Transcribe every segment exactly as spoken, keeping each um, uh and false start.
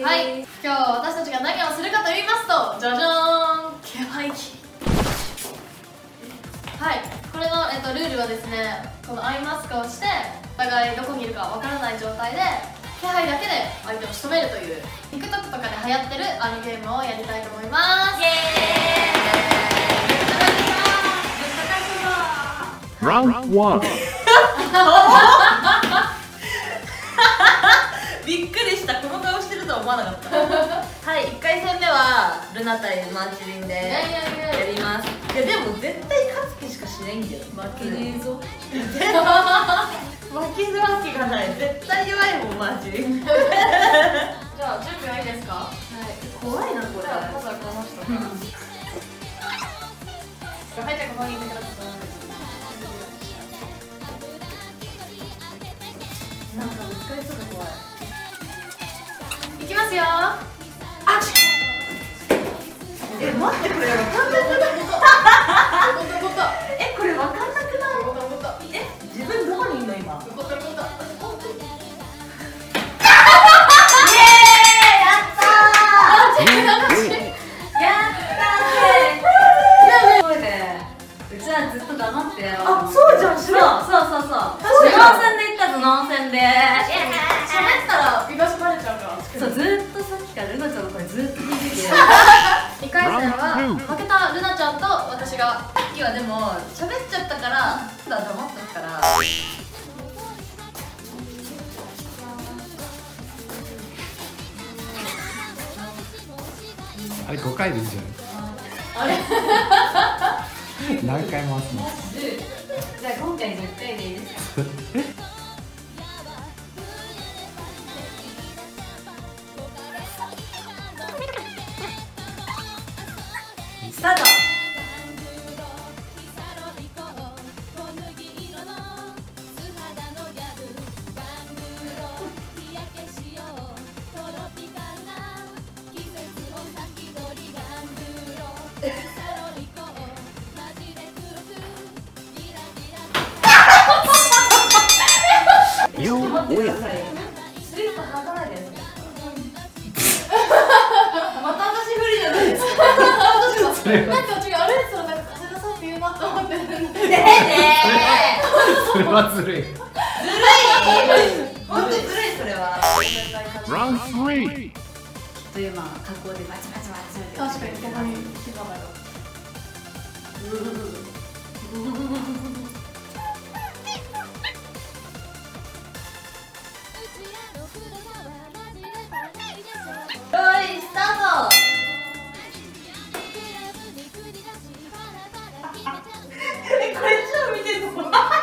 はい、今日私たちが何をするかと言いますと、じゃじゃーん、気配機。はい、これの、えっと、ルールはですね、このアイマスクをしてお互いどこにいるかわからない状態で気配だけで相手を仕留めるという TikTok とかで流行ってるあのゲームをやりたいと思います。イエーイ。 ラウンドワン。 びっくりした、この顔してるとは思わなかった。はい、いっかいせんめはルナ対マーチリンでやります。いやでも絶対勝つ気しかしないんだよ。負けねえぞ。負けずわけがない。絶対弱いもんマーチリン。じゃあ準備はいいですか？はい。 怖いなこれ。 まずはこの人から。はい、じゃあここにいてください。 なんかぶつかりそうで怖い。 いきますよ。あっ。 え、待って、これわかんなくない？え、これわかんなくない？え、自分どこにいんの今？イエーイ、やったー。やったー。そうで、うちはずっと黙ってよ。あ、そうじゃん、知らん。そうそうそう。頭脳戦でいった頭脳戦で。 喋ったら居場所バレちゃうから。 そう、ずっとさっきからルナちゃんの声ずっと聞いてて。 にかいせんは負けたルナちゃんと私が。さっきはでも喋っちゃったから普段黙っとくから。 あれごかいでいいじゃあれん。何回回すの？ じゃあ今回じゅっかいでいいですか？スタート。 よー、おや。 スリッパ履かないで。また私不利じゃないですか。 なんか違う、あれですよ、なんか風がさって言うなと思ってるんで。ねえねそれはずるい。 ずるい。本当にずるいそれは。 ラウンドスリー。 きっと今格好でバチバチバチ確かにここに火花が。 よーい、スタート。え、これ超見てるの？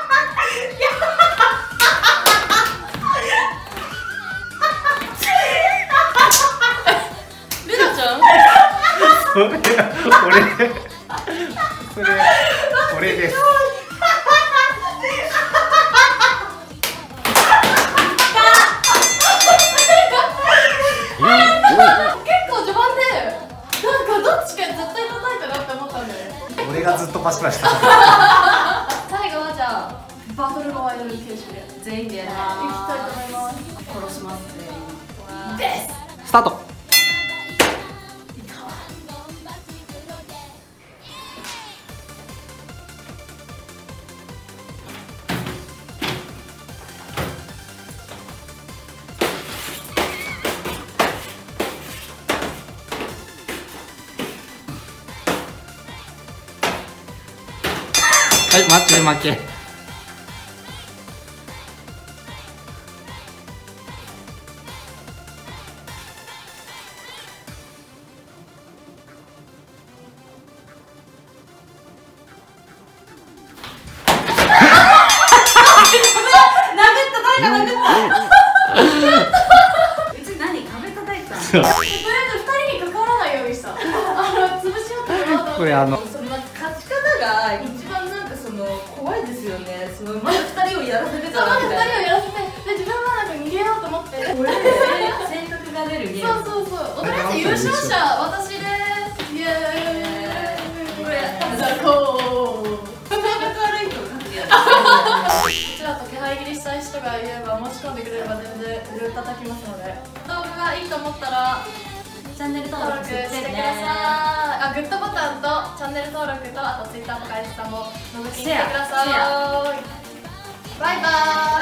ルナちゃん？ それ、俺、それ、俺です。俺がずっとパシパシした。 最後はじゃあバトルロワイヤル形式で全員でやりいきたいと思います。 殺しますです。 スタート。 はい、負け負け。 うち何壁叩いたの？ とりあえずふたりに関わらないようにした。あの潰し合ってるなと思って。 これあのその勝ち方が一番なんかその怖いですよね。そのまずふたりをやらせてそう、 たまずふたりをやらせて、で自分はなんか逃げようと思って。 これで性格が出るゲーム。 そうそうそう。とりあえず優勝者私です。イエーイ。 これ多分ザコー。 性格悪い人が勝つやつ。 うちらと気配切りしたい人がいれば持ち込んでくれれば全然グー叩きますので、動画がいいいと思ったらチャンネル登登録録してください。あ、グッドボタンとチャンネル登録とあとツイッターとかインスタも覗きに来てください。バイバーイ。